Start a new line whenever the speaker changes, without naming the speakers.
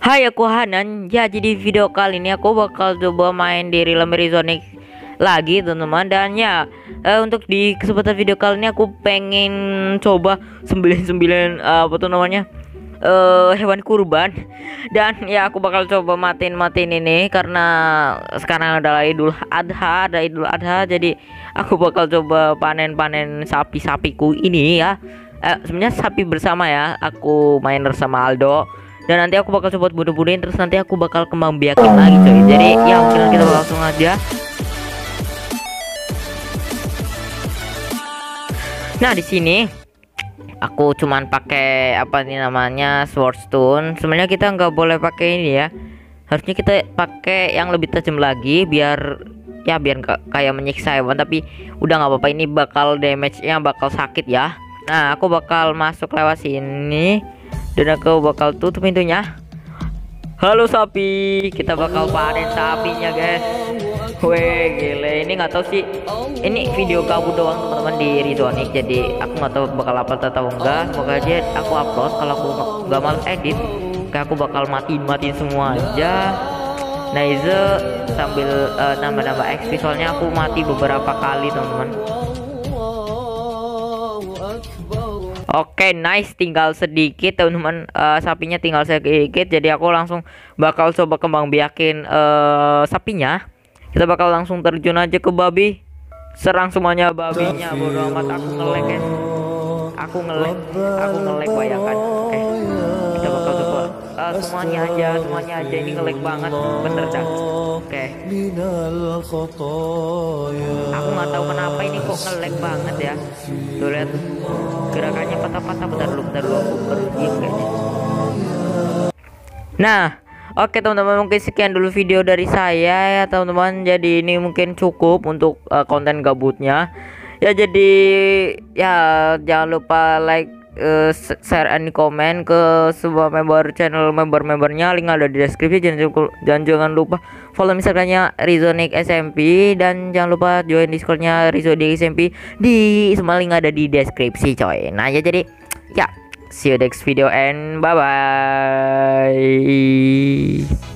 Hai, aku Hanan. Ya, jadi video kali ini aku bakal coba main di Realm Horizonic lagi, teman-teman. Dan ya, untuk di kesempatan video kali ini aku pengen coba 99 apa tuh namanya? Hewan kurban. Dan ya aku bakal coba matiin ini karena sekarang adalah Idul Adha, jadi aku bakal coba panen sapi-sapiku ini ya. Sebenarnya sapi bersama ya. Aku main bersama Aldo. Dan nanti aku bakal coba bunuh-bunuhin, terus nanti aku bakal kembang biakin lagi coy. Jadi ya mungkin kita langsung aja. Nah, di sini aku cuman pakai apa nih namanya sword stone. Sebenarnya kita nggak boleh pakai ini ya. Harusnya kita pakai yang lebih tajam lagi biar nggak kayak menyiksa hewan, tapi udah nggak apa-apa, ini bakal damage-nya bakal sakit ya. Nah, aku bakal masuk lewat sini dan aku bakal tutup pintunya. Halo sapi, kita bakal panen sapinya guys. Weh gile, ini nggak tahu sih, ini video kabut doang teman-teman di Horizonic, jadi aku nggak tahu bakal upload atau enggak. Semoga aja aku upload. Kalau aku nggak males edit, kayak aku bakal matiin semua aja. Nah itu sambil nambah-nambah XP, soalnya aku mati beberapa kali teman-teman. Oke, nice, tinggal sedikit teman-teman, sapinya tinggal sedikit, jadi aku langsung bakal coba kembang biakin sapinya. Kita bakal langsung terjun aja ke babi, serang semuanya babinya. Bodo amat, aku nge-lag guys, aku nge-lag bayangkan. Oke, kita bakal coba semuanya aja, ini nge-lag banget bener dah. Oke, aku nggak tahu kenapa ini kok nge-lag banget ya. Tuh lihat gerakannya patah-patah. Bentar dulu aku baru diem kayaknya. Nah, oke teman-teman, mungkin sekian dulu video dari saya ya teman-teman. Jadi ini mungkin cukup untuk konten gabutnya ya. Jadi ya jangan lupa like, share, and comment ke sebuah channel membernya. Link ada di deskripsi. Jangan lupa follow Instagramnya Horizonic SMP, dan jangan lupa join Discordnya Horizonic SMP. Di semua link ada di deskripsi coy. Nah ya, jadi ya, see you next video and bye bye.